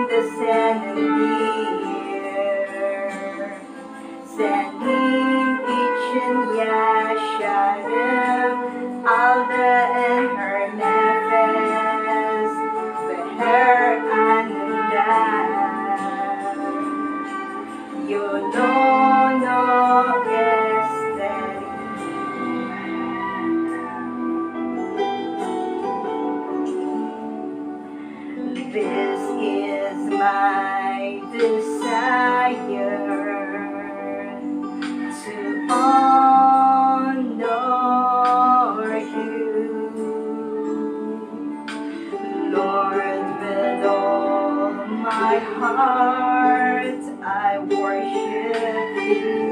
da senindir. Senin için yaşarım, aldığım her nefes ve her anımda. Yolunu isterim. This is my desire to honor you, Lord. With all my heart I worship you.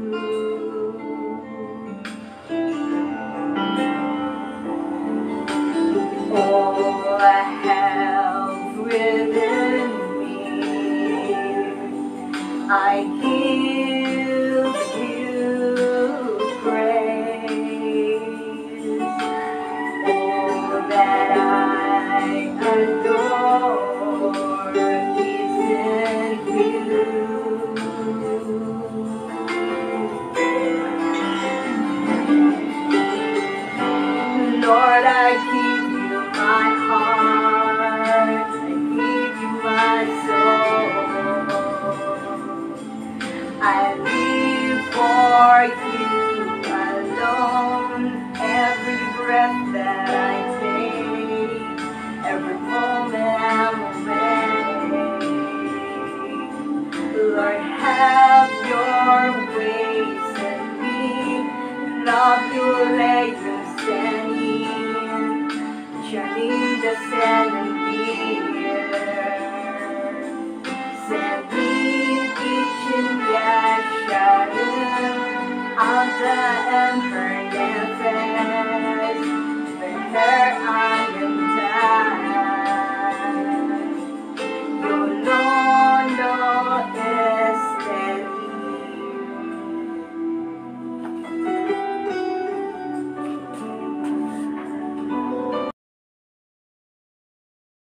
All I have within me, I give you praise. All that I adore is in you. Lord, I give you my heart, I give you my soul. I live for you alone. Every breath that I take, every moment I'm awake. Lord, have your ways in me. Rab Yu, Senin, içimdeki Sendedir. Senin için yaşarım, aldığım